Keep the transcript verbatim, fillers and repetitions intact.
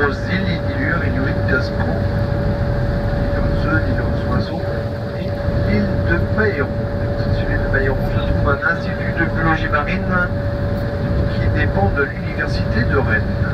nombreuses îles, îles d'Ilure, Inuit, Gascon, l'île aux œufs, l'île aux oiseaux et l'île de Baïron. Sur l'île de Baïron se trouve un institut de biologie marine qui dépend de l'université de Rennes.